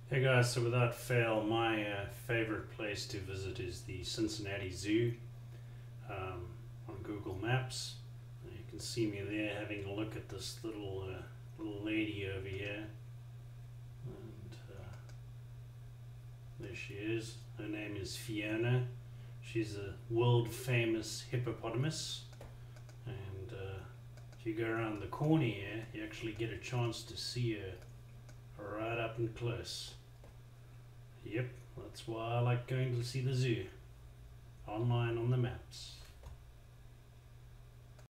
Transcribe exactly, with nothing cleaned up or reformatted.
Hey guys, so without fail, my uh, favorite place to visit is the Cincinnati Zoo um, on Google Maps. Uh, you can see me there having a look at this little uh, little lady over here, and uh, there she is. Her name is Fiona. She's a world famous hippopotamus, and uh, if you go around the corner here, you actually get a chance to see her right up and close. Yep, that's why I like going to see the zoo online on the maps.